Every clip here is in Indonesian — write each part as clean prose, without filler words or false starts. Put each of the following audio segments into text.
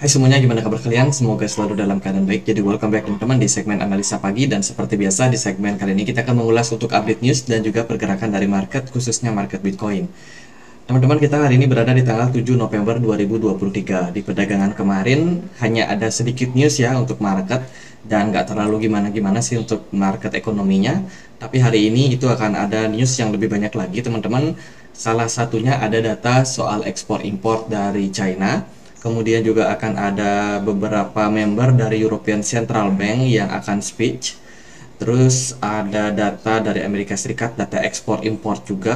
Hai semuanya, gimana kabar kalian? Semoga selalu dalam keadaan baik. Jadi welcome back teman-teman di segmen analisa pagi, dan seperti biasa di segmen kali ini kita akan mengulas untuk update news dan juga pergerakan dari market, khususnya market Bitcoin. Teman-teman, kita hari ini berada di tanggal 7 November 2023. Di perdagangan kemarin hanya ada sedikit news ya untuk market, dan nggak terlalu gimana-gimana sih untuk market ekonominya. Tapi hari ini itu akan ada news yang lebih banyak lagi teman-teman. Salah satunya ada data soal ekspor impor dari China. Kemudian juga akan ada beberapa member dari European Central Bank yang akan speech. Terus ada data dari Amerika Serikat, data ekspor impor juga,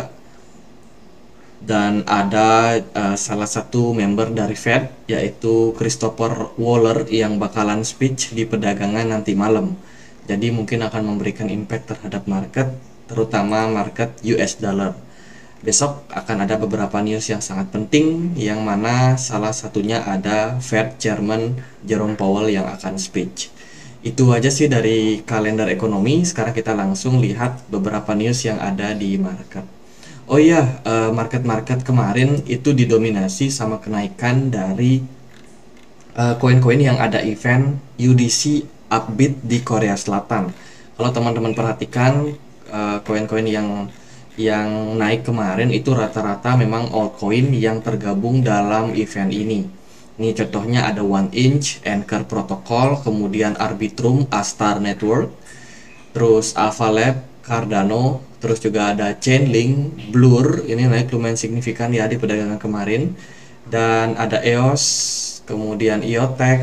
dan ada salah satu member dari Fed yaitu Christopher Waller yang bakalan speech di perdagangan nanti malam. Jadi mungkin akan memberikan impact terhadap market, terutama market US dollar. Besok akan ada beberapa news yang sangat penting, yang mana salah satunya ada Fed Chairman Jerome Powell yang akan speech. Itu aja sih dari kalender ekonomi. Sekarang kita langsung lihat beberapa news yang ada di market. Oh iya, market-market kemarin itu didominasi sama kenaikan dari koin-koin yang ada event UDC Upbeat di Korea Selatan. Kalau teman-teman perhatikan koin-koin yang naik kemarin itu rata-rata memang altcoin yang tergabung dalam event ini. Ini contohnya ada One Inch, Anchor Protocol, kemudian Arbitrum, Astar Network, terus Alpha Lab, Cardano, terus juga ada Chainlink, Blur, ini naik lumayan signifikan ya di perdagangan kemarin, dan ada EOS, kemudian IOTEX,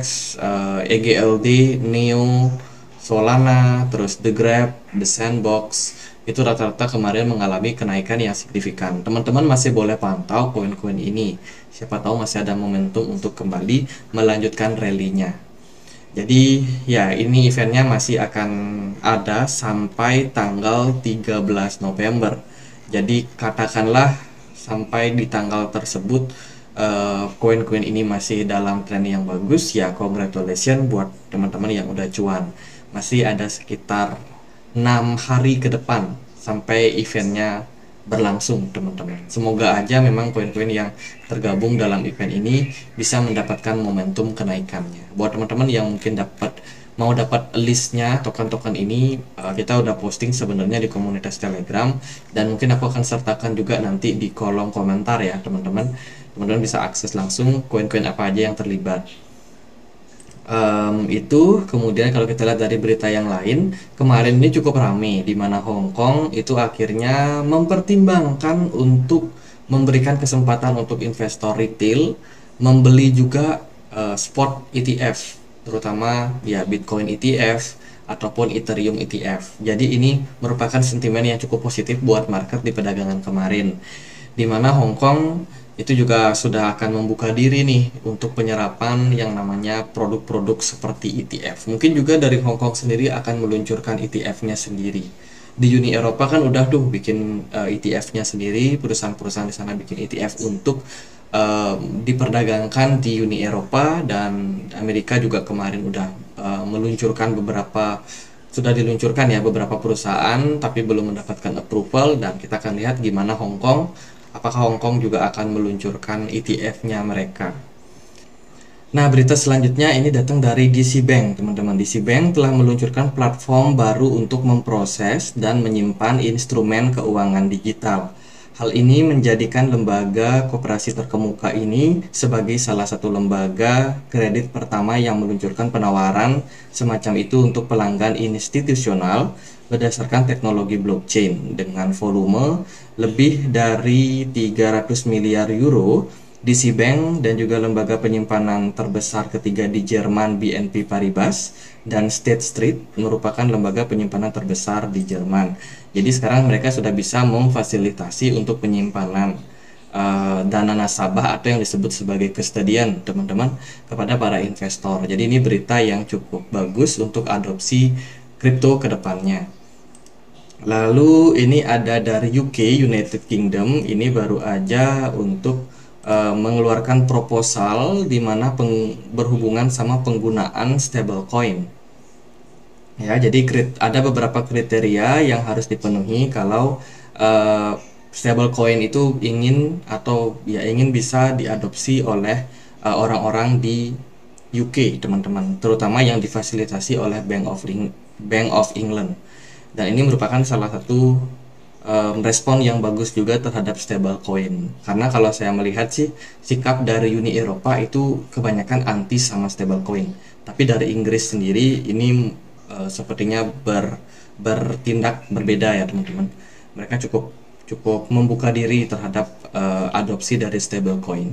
EGLD, Neo, Solana, terus The Grab, The Sandbox. Itu rata-rata kemarin mengalami kenaikan yang signifikan. Teman-teman masih boleh pantau koin-koin ini, siapa tahu masih ada momentum untuk kembali melanjutkan rally-nya. Jadi ya, ini eventnya masih akan ada sampai tanggal 13 November. Jadi katakanlah sampai di tanggal tersebut koin-koin ini masih dalam tren yang bagus, ya congratulations buat teman-teman yang udah cuan. Masih ada sekitar 6 hari ke depan sampai eventnya berlangsung teman-teman. Semoga aja memang koin-koin yang tergabung dalam event ini bisa mendapatkan momentum kenaikannya. Buat teman-teman yang mungkin mau dapat listnya token-token ini, kita udah posting sebenarnya di komunitas Telegram, dan mungkin aku akan sertakan juga nanti di kolom komentar ya teman-teman. Teman-teman bisa akses langsung koin-koin apa aja yang terlibat. Itu kemudian kalau kita lihat dari berita yang lain, kemarin ini cukup ramai di mana Hong Kong itu akhirnya mempertimbangkan untuk memberikan kesempatan untuk investor retail membeli juga spot ETF, terutama ya Bitcoin ETF ataupun Ethereum ETF. Jadi ini merupakan sentimen yang cukup positif buat market di perdagangan kemarin, di mana Hong Kong itu juga sudah akan membuka diri nih untuk penyerapan yang namanya produk-produk seperti ETF. Mungkin juga dari Hong Kong sendiri akan meluncurkan ETF-nya sendiri. Di Uni Eropa kan udah tuh bikin ETF-nya sendiri, perusahaan-perusahaan di sana bikin ETF untuk diperdagangkan di Uni Eropa, dan Amerika juga kemarin udah meluncurkan sudah diluncurkan ya beberapa perusahaan, tapi belum mendapatkan approval, dan kita akan lihat gimana apakah Hong Kong juga akan meluncurkan ETF-nya mereka. Nah, berita selanjutnya ini datang dari DC Bank, teman-teman. DC Bank telah meluncurkan platform baru untuk memproses dan menyimpan instrumen keuangan digital. Hal ini menjadikan lembaga koperasi terkemuka ini sebagai salah satu lembaga kredit pertama yang meluncurkan penawaran semacam itu untuk pelanggan institusional berdasarkan teknologi blockchain dengan volume lebih dari 300 miliar euro. DC Bank dan juga lembaga penyimpanan terbesar ketiga di Jerman BNP Paribas dan State Street merupakan lembaga penyimpanan terbesar di Jerman. Jadi sekarang mereka sudah bisa memfasilitasi untuk penyimpanan dana nasabah atau yang disebut sebagai custodian teman-teman kepada para investor. Jadi ini berita yang cukup bagus untuk adopsi kripto ke depannya. Lalu ini ada dari UK, United Kingdom, ini baru aja untuk mengeluarkan proposal di mana berhubungan sama penggunaan stablecoin. Ya, jadi ada beberapa kriteria yang harus dipenuhi kalau stablecoin itu ingin bisa diadopsi oleh orang-orang di UK teman-teman, terutama yang difasilitasi oleh Bank of England. Dan ini merupakan salah satu respon yang bagus juga terhadap stablecoin. Karena kalau saya melihat sih, sikap dari Uni Eropa itu kebanyakan anti sama stablecoin. Tapi dari Inggris sendiri ini sepertinya bertindak berbeda ya teman-teman. Mereka cukup membuka diri terhadap adopsi dari stablecoin.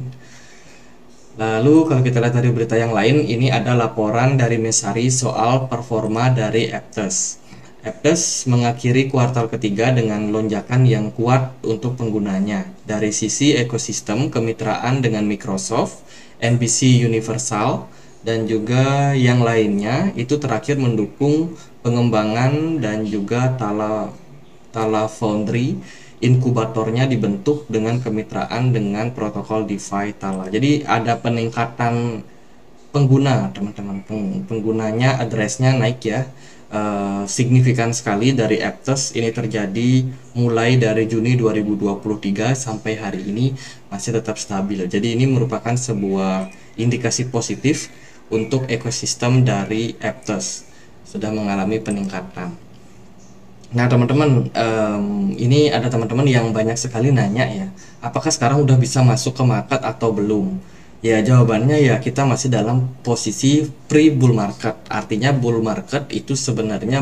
Lalu kalau kita lihat dari berita yang lain, ini ada laporan dari Mesari soal performa dari Aptos. Aptos mengakhiri kuartal ketiga dengan lonjakan yang kuat untuk penggunanya. Dari sisi ekosistem kemitraan dengan Microsoft, NBC Universal, dan juga yang lainnya, itu terakhir mendukung pengembangan dan juga Tala Foundry inkubatornya dibentuk dengan kemitraan dengan protokol DeFi Tala. Jadi ada peningkatan pengguna teman-teman, penggunanya addressnya naik ya, signifikan sekali dari Aptos. Ini terjadi mulai dari Juni 2023 sampai hari ini masih tetap stabil. Jadi ini merupakan sebuah indikasi positif untuk ekosistem dari Aptos sudah mengalami peningkatan. Nah teman-teman, ini ada teman-teman yang banyak sekali nanya ya, apakah sekarang udah bisa masuk ke market atau belum? Ya jawabannya ya kita masih dalam posisi pre-bull market. Artinya bull market itu sebenarnya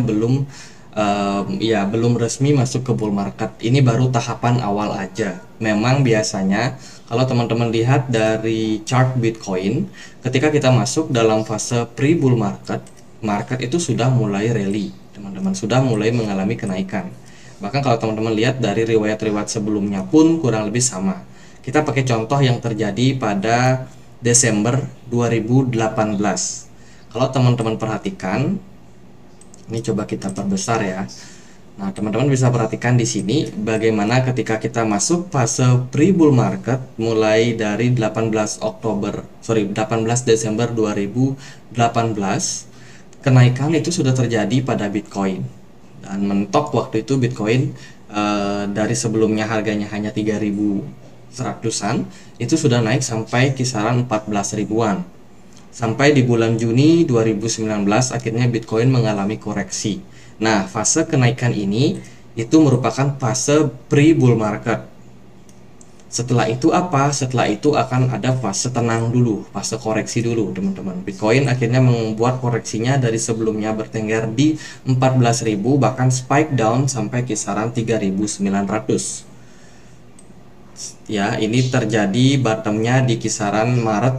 belum resmi masuk ke bull market. Ini baru tahapan awal aja. Memang biasanya kalau teman-teman lihat dari chart Bitcoin, ketika kita masuk dalam fase pre-bull market, market itu sudah mulai rally, teman-teman, sudah mulai mengalami kenaikan. Bahkan kalau teman-teman lihat dari riwayat-riwayat sebelumnya pun kurang lebih sama. Kita pakai contoh yang terjadi pada Desember 2018. Kalau teman-teman perhatikan, ini coba kita perbesar ya. Nah, teman-teman bisa perhatikan di sini bagaimana ketika kita masuk fase pre-bull market mulai dari 18 Desember 2018, kenaikan itu sudah terjadi pada Bitcoin. Dan mentok waktu itu Bitcoin dari sebelumnya harganya hanya 3.100-an, itu sudah naik sampai kisaran 14 ribuan. Sampai di bulan Juni 2019 akhirnya Bitcoin mengalami koreksi. Nah, fase kenaikan ini itu merupakan fase pre-bull market. Setelah itu apa? Setelah itu akan ada fase tenang dulu, fase koreksi dulu teman-teman. Bitcoin akhirnya membuat koreksinya dari sebelumnya bertengger di 14.000, bahkan spike down sampai kisaran 3.900. Ya, ini terjadi bottomnya di kisaran Maret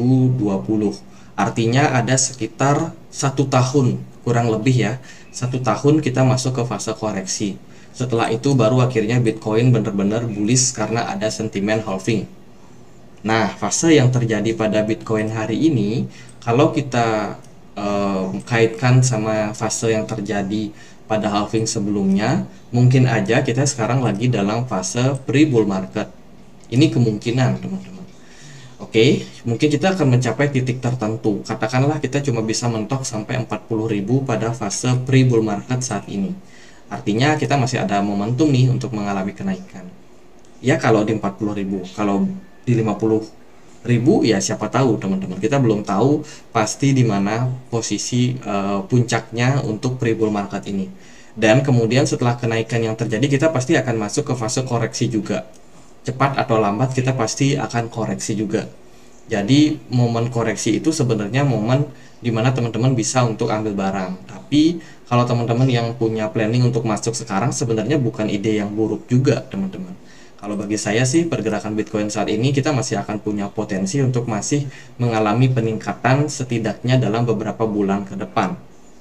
2020. Artinya ada sekitar 1 tahun, kurang lebih ya, 1 tahun kita masuk ke fase koreksi. Setelah itu baru akhirnya Bitcoin benar-benar bullish karena ada sentimen halving. Nah, fase yang terjadi pada Bitcoin hari ini, kalau kita kaitkan sama fase yang terjadi pada halving sebelumnya, mungkin aja kita sekarang lagi dalam fase pre-bull market. Ini kemungkinan, teman-teman. Oke, mungkin kita akan mencapai titik tertentu. Katakanlah kita cuma bisa mentok sampai 40.000 pada fase pre-bull market saat ini. Artinya kita masih ada momentum nih untuk mengalami kenaikan. Ya kalau di 40.000, kalau di 50.000 ya siapa tahu teman-teman. Kita belum tahu pasti di mana posisi puncaknya untuk pre-bull market ini. Dan kemudian setelah kenaikan yang terjadi kita pasti akan masuk ke fase koreksi juga. Cepat atau lambat kita pasti akan koreksi juga. Jadi momen koreksi itu sebenarnya momen dimana teman-teman bisa untuk ambil barang. Tapi kalau teman-teman yang punya planning untuk masuk sekarang, sebenarnya bukan ide yang buruk juga teman-teman. Kalau bagi saya sih pergerakan Bitcoin saat ini kita masih akan punya potensi untuk masih mengalami peningkatan setidaknya dalam beberapa bulan ke depan.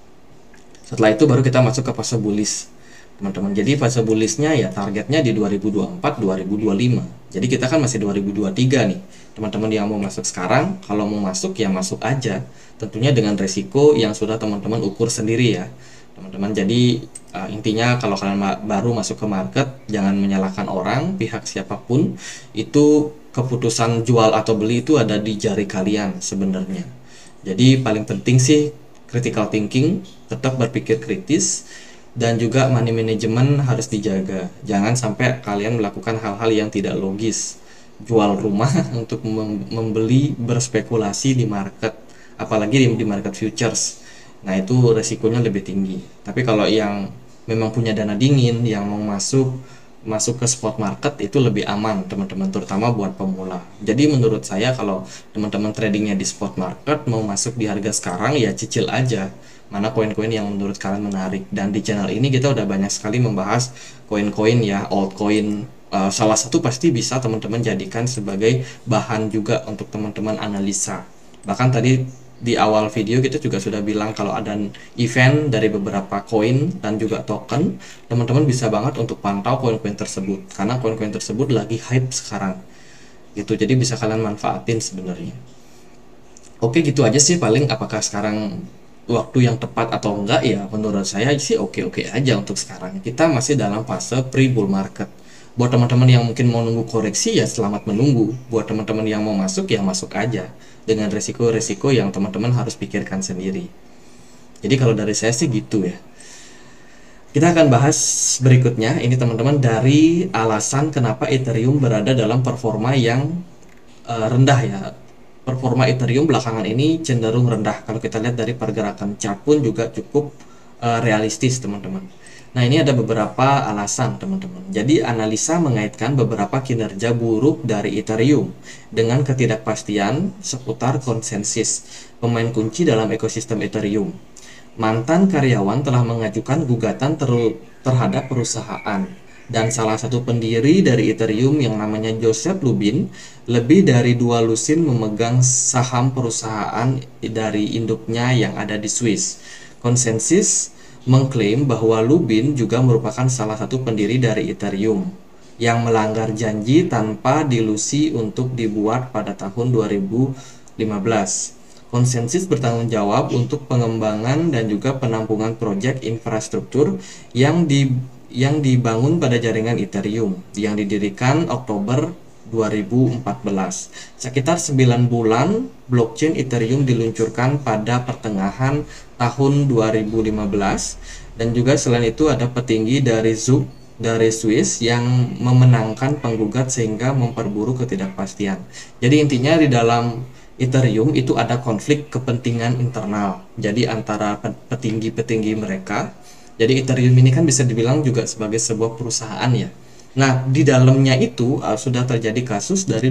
Setelah itu baru kita masuk ke fase bullish teman-teman. Jadi fase bullishnya ya targetnya di 2024-2025. Jadi kita kan masih 2023 nih. Teman-teman yang mau masuk sekarang, kalau mau masuk ya masuk aja. Tentunya dengan resiko yang sudah teman-teman ukur sendiri ya teman-teman. Jadi intinya kalau kalian baru masuk ke market, jangan menyalahkan orang, pihak siapapun. Itu keputusan jual atau beli itu ada di jari kalian sebenarnya. Jadi paling penting sih critical thinking, tetap berpikir kritis, dan juga money management harus dijaga. Jangan sampai kalian melakukan hal-hal yang tidak logis, jual rumah untuk membeli berspekulasi di market, apalagi di market futures. Nah, itu resikonya lebih tinggi. Tapi kalau yang memang punya dana dingin, yang mau masuk masuk ke spot market, itu lebih aman teman-teman, terutama buat pemula. Jadi menurut saya kalau teman-teman tradingnya di spot market, mau masuk di harga sekarang, ya cicil aja mana koin-koin yang menurut kalian menarik. Dan di channel ini kita udah banyak sekali membahas koin-koin ya, altcoin. Salah satu pasti bisa teman-teman jadikan sebagai bahan juga untuk teman-teman analisa. Bahkan tadi di awal video kita juga sudah bilang kalau ada event dari beberapa koin dan juga token, teman-teman bisa banget untuk pantau koin-koin tersebut karena koin-koin tersebut lagi hype sekarang gitu. Jadi bisa kalian manfaatin sebenarnya. Oke, gitu aja sih paling. Apakah sekarang waktu yang tepat atau enggak, ya menurut saya sih oke-oke aja untuk sekarang. Kita masih dalam fase pre-bull market. Buat teman-teman yang mungkin mau nunggu koreksi, ya selamat menunggu. Buat teman-teman yang mau masuk, ya masuk aja dengan resiko-resiko yang teman-teman harus pikirkan sendiri. Jadi kalau dari saya sih gitu ya. Kita akan bahas berikutnya ini teman-teman, dari alasan kenapa Ethereum berada dalam performa yang rendah ya. Performa Ethereum belakangan ini cenderung rendah. Kalau kita lihat dari pergerakan chart pun juga cukup realistis teman-teman. Nah, ini ada beberapa alasan teman-teman. Jadi analisa mengaitkan beberapa kinerja buruk dari Ethereum dengan ketidakpastian seputar konsensus pemain kunci dalam ekosistem Ethereum. Mantan karyawan telah mengajukan gugatan terhadap perusahaan, dan salah satu pendiri dari Ethereum yang namanya Joseph Lubin, lebih dari 2 lusin memegang saham perusahaan dari induknya yang ada di Swiss. Konsensus mengklaim bahwa Lubin juga merupakan salah satu pendiri dari Ethereum yang melanggar janji tanpa dilusi untuk dibuat pada tahun 2015. Konsensus bertanggung jawab untuk pengembangan dan juga penampungan proyek infrastruktur yang dibangun pada jaringan Ethereum yang didirikan Oktober 2014. Sekitar 9 bulan, blockchain Ethereum diluncurkan pada pertengahan tahun 2015, dan juga selain itu ada petinggi dari Zug dari Swiss yang memenangkan penggugat sehingga memperburuk ketidakpastian. Jadi intinya di dalam Ethereum itu ada konflik kepentingan internal. Jadi antara petinggi-petinggi mereka. Jadi Ethereum ini kan bisa dibilang juga sebagai sebuah perusahaan ya. Nah, di dalamnya itu sudah terjadi kasus dari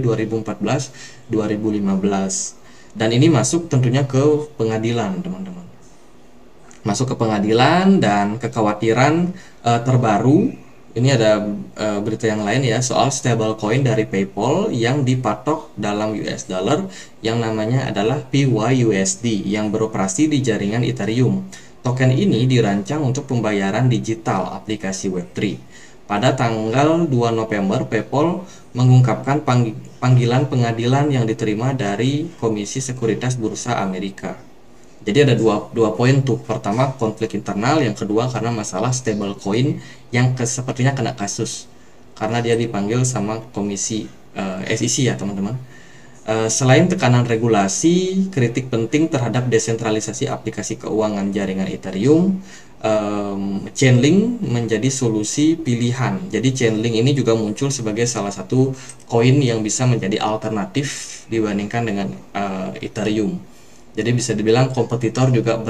2014-2015. Dan ini masuk tentunya ke pengadilan, teman-teman. Masuk ke pengadilan, dan kekhawatiran terbaru ini ada berita yang lain ya, soal stablecoin dari PayPal yang dipatok dalam US dollar yang namanya adalah PYUSD yang beroperasi di jaringan Ethereum. Token ini dirancang untuk pembayaran digital aplikasi Web3. Pada tanggal 2 November, PayPal mengungkapkan panggilan pengadilan yang diterima dari Komisi Sekuritas Bursa Amerika. Jadi ada dua poin tuh. Pertama, konflik internal. Yang kedua, karena masalah stablecoin yang sepertinya kena kasus karena dia dipanggil sama komisi SEC ya teman-teman. Selain tekanan regulasi, kritik penting terhadap desentralisasi aplikasi keuangan jaringan Ethereum, Chainlink menjadi solusi pilihan. Jadi Chainlink ini juga muncul sebagai salah satu koin yang bisa menjadi alternatif dibandingkan dengan Ethereum. Jadi bisa dibilang kompetitor juga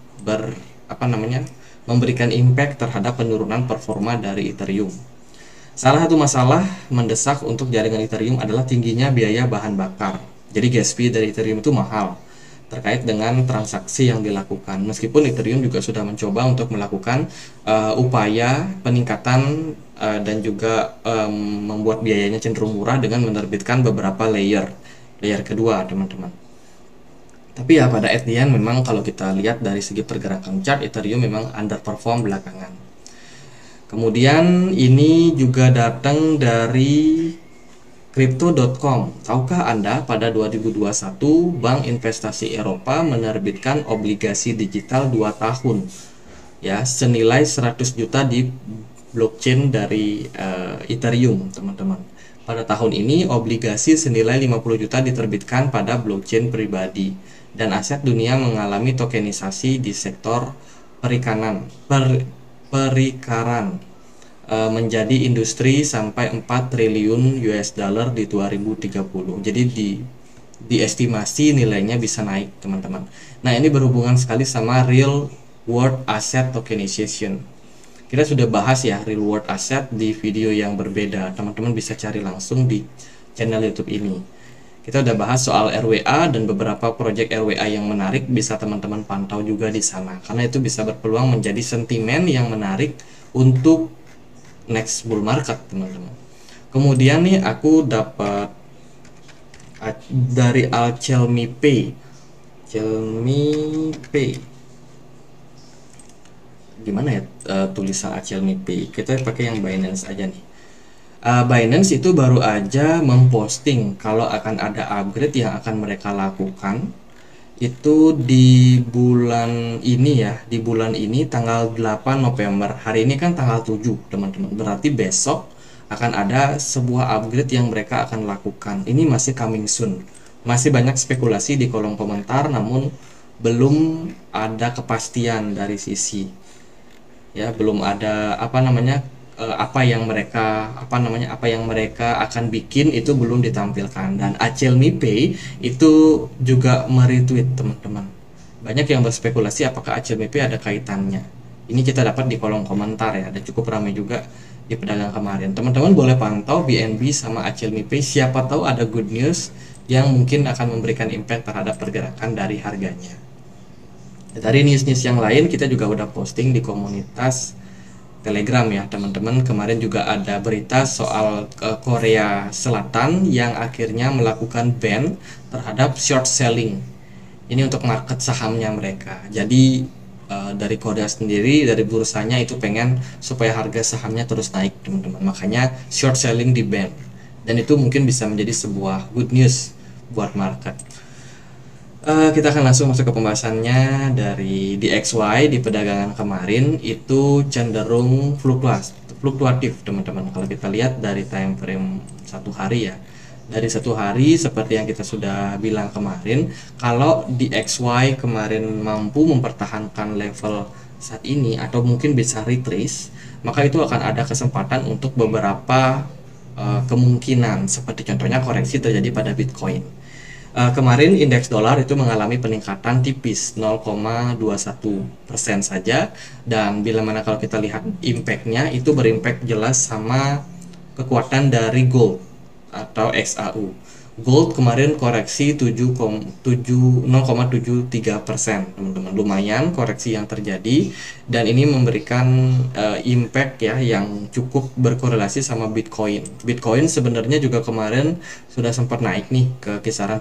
memberikan impact terhadap penurunan performa dari Ethereum. Salah satu masalah mendesak untuk jaringan Ethereum adalah tingginya biaya bahan bakar. Jadi gas fee dari Ethereum itu mahal terkait dengan transaksi yang dilakukan. Meskipun Ethereum juga sudah mencoba untuk melakukan upaya peningkatan dan juga membuat biayanya cenderung murah dengan menerbitkan beberapa layer kedua, teman-teman. Tapi ya pada at the end memang kalau kita lihat dari segi pergerakan chart, Ethereum memang underperform belakangan. Kemudian ini juga datang dari Crypto.com. Tahukah Anda pada 2021 Bank Investasi Eropa menerbitkan obligasi digital 2 tahun ya senilai 100 juta di blockchain dari Ethereum, teman-teman. Pada tahun ini obligasi senilai 50 juta diterbitkan pada blockchain pribadi, dan aset dunia mengalami tokenisasi di sektor perikaran menjadi industri sampai 4 triliun US dollar di 2030. Jadi diestimasi nilainya bisa naik teman-teman. Nah ini berhubungan sekali sama real world asset tokenization. Kita sudah bahas ya real world asset di video yang berbeda, teman-teman bisa cari langsung di channel YouTube ini. Kita udah bahas soal RWA dan beberapa project RWA yang menarik, bisa teman-teman pantau juga di sana karena itu bisa berpeluang menjadi sentimen yang menarik untuk next bull market teman-teman. Kemudian nih aku dapat dari Alchelmi Pay. Gimana ya tulisan Alchelmi Pay? Kita pakai yang Binance aja nih. Binance itu baru aja memposting kalau akan ada upgrade yang akan mereka lakukan itu di bulan ini ya, di bulan ini tanggal 8 November. Hari ini kan tanggal 7 teman-teman, berarti besok akan ada sebuah upgrade yang mereka akan lakukan. Ini masih coming soon, masih banyak spekulasi di kolom komentar, namun belum ada kepastian dari sisi ya, belum ada apa yang mereka akan bikin itu belum ditampilkan. Dan Alchelmi Pay itu juga meretweet teman-teman. Banyak yang berspekulasi apakah Alchelmi Pay ada kaitannya. Ini kita dapat di kolom komentar ya, dan cukup ramai juga di pedagang kemarin. Teman-teman boleh pantau BNB sama Alchelmi Pay, siapa tahu ada good news yang mungkin akan memberikan impact terhadap pergerakan dari harganya. Dari news-news yang lain kita juga udah posting di komunitas Telegram ya teman-teman. Kemarin juga ada berita soal Korea Selatan yang akhirnya melakukan ban terhadap short selling. Ini untuk market sahamnya mereka. Jadi dari Korea sendiri, dari bursanya itu pengen supaya harga sahamnya terus naik teman-teman. Makanya short selling di ban. Dan itu mungkin bisa menjadi sebuah good news buat market. Kita akan langsung masuk ke pembahasannya. Dari DXY di perdagangan kemarin itu cenderung fluktuatif teman-teman. Kalau kita lihat dari time frame satu hari ya, dari satu hari seperti yang kita sudah bilang kemarin, kalau DXY kemarin mampu mempertahankan level saat ini atau mungkin bisa retrace, maka itu akan ada kesempatan untuk beberapa kemungkinan, seperti contohnya koreksi terjadi pada Bitcoin. Kemarin indeks dolar itu mengalami peningkatan tipis 0,21% saja, dan bila mana kalau kita lihat impactnya itu berimpact jelas sama kekuatan dari gold atau XAU. Gold kemarin koreksi 0,73% teman-teman, lumayan koreksi yang terjadi, dan ini memberikan impact ya yang cukup berkorelasi sama Bitcoin. Bitcoin sebenarnya juga kemarin sudah sempat naik nih ke kisaran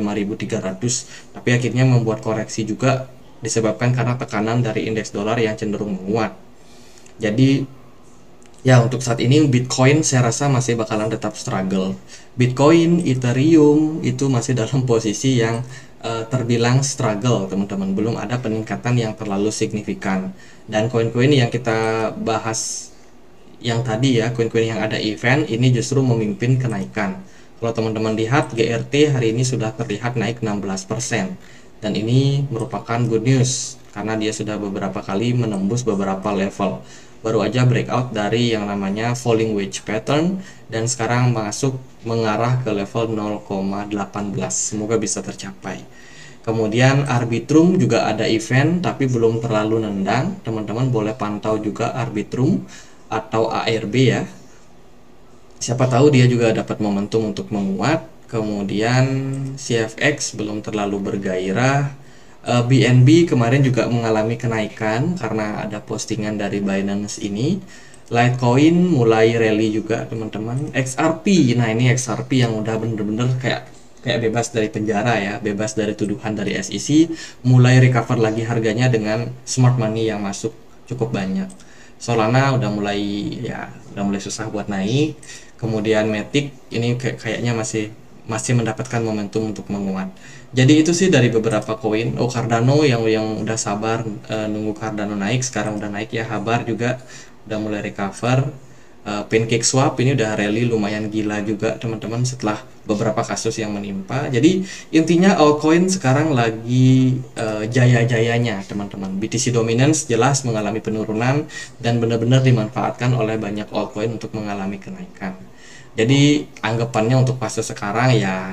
35.300, tapi akhirnya membuat koreksi juga disebabkan karena tekanan dari indeks dolar yang cenderung menguat. Jadi ya untuk saat ini Bitcoin saya rasa masih bakalan tetap struggle. Bitcoin, Ethereum itu masih dalam posisi yang terbilang struggle teman-teman. Belum ada peningkatan yang terlalu signifikan. Dan koin-koin yang kita bahas yang tadi ya, koin-koin yang ada event ini justru memimpin kenaikan. Kalau teman-teman lihat GRT hari ini sudah terlihat naik 16%. Dan ini merupakan good news karena dia sudah beberapa kali menembus beberapa level. Baru aja breakout dari yang namanya falling wedge pattern dan sekarang mengarah ke level 0,18. Semoga bisa tercapai. Kemudian Arbitrum juga ada event tapi belum terlalu nendang. Teman-teman boleh pantau juga Arbitrum atau ARB ya. Siapa tahu dia juga dapat momentum untuk menguat. Kemudian CFX belum terlalu bergairah. BNB kemarin juga mengalami kenaikan karena ada postingan dari Binance ini. Litecoin mulai rally juga teman-teman. XRP, nah ini XRP yang udah bener-bener kayak bebas dari penjara ya, bebas dari tuduhan dari SEC, mulai recover lagi harganya dengan smart money yang masuk cukup banyak. Solana udah mulai susah buat naik. Kemudian Matic ini kayaknya masih mendapatkan momentum untuk menguat. Jadi itu sih dari beberapa koin. Cardano yang udah sabar nunggu Cardano naik, sekarang udah naik ya. Habar juga udah mulai recover. PancakeSwap ini udah rally lumayan gila juga teman-teman setelah beberapa kasus yang menimpa. Jadi intinya altcoin sekarang lagi jaya-jayanya teman-teman. BTC Dominance jelas mengalami penurunan dan benar-benar dimanfaatkan oleh banyak altcoin untuk mengalami kenaikan. Jadi anggapannya untuk fase sekarang ya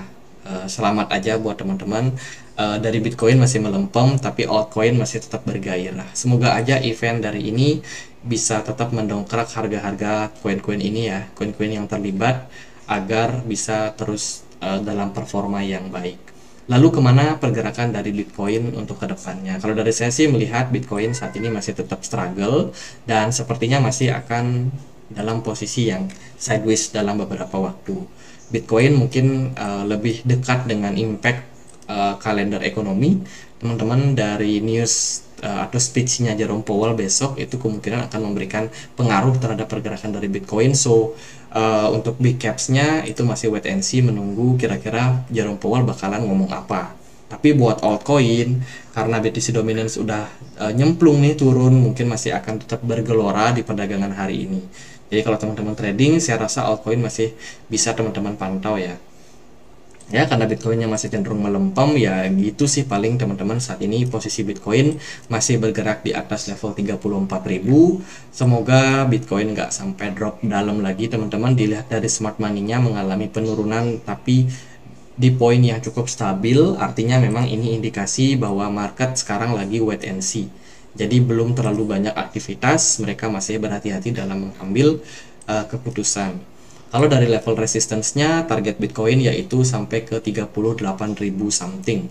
selamat aja buat teman-teman. Dari Bitcoin masih melempem, tapi altcoin masih tetap bergairah. Semoga aja event dari ini bisa tetap mendongkrak harga-harga koin-koin ini ya, koin-koin yang terlibat, agar bisa terus dalam performa yang baik. Lalu kemana pergerakan dari Bitcoin untuk kedepannya? Kalau dari saya sih melihat Bitcoin saat ini masih tetap struggle dan sepertinya masih akan dalam posisi yang sideways dalam beberapa waktu. Bitcoin mungkin lebih dekat dengan impact kalender ekonomi. Teman-teman, dari news atau speech-nya Jerome Powell besok itu kemungkinan akan memberikan pengaruh terhadap pergerakan dari Bitcoin. So untuk big caps-nya itu masih wait and see, menunggu kira-kira Jerome Powell bakalan ngomong apa. Tapi buat altcoin, karena BTC dominance udah nyemplung nih turun, mungkin masih akan tetap bergelora di perdagangan hari ini. Jadi kalau teman-teman trading, saya rasa altcoin masih bisa teman-teman pantau ya. Ya, karena Bitcoinnya masih cenderung melempem, ya gitu sih paling teman-teman. Saat ini posisi Bitcoin masih bergerak di atas level 34.000. Semoga Bitcoin nggak sampai drop dalam lagi teman-teman. Dilihat dari smart money-nya mengalami penurunan, tapi di poin yang cukup stabil, artinya memang ini indikasi bahwa market sekarang lagi wait and see. Jadi belum terlalu banyak aktivitas, mereka masih berhati-hati dalam mengambil keputusan. Kalau dari level resistance-nya, target Bitcoin yaitu sampai ke 38.000 something,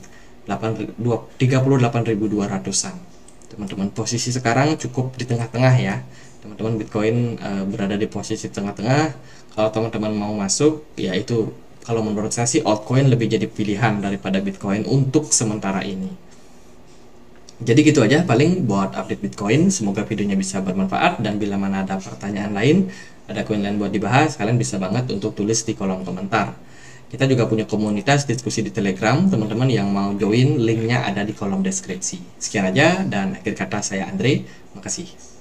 38.200-an. Teman-teman, posisi sekarang cukup di tengah-tengah ya. Teman-teman, Bitcoin berada di posisi tengah-tengah. Kalau teman-teman mau masuk, ya itu kalau menurut saya sih altcoin lebih jadi pilihan daripada Bitcoin untuk sementara ini. Jadi gitu aja paling buat update Bitcoin. Semoga videonya bisa bermanfaat, dan bila mana ada pertanyaan lain, ada koin lain buat dibahas, kalian bisa banget untuk tulis di kolom komentar. Kita juga punya komunitas diskusi di Telegram. Teman-teman yang mau join, linknya ada di kolom deskripsi. Sekian aja, dan akhir kata saya Andre. Makasih.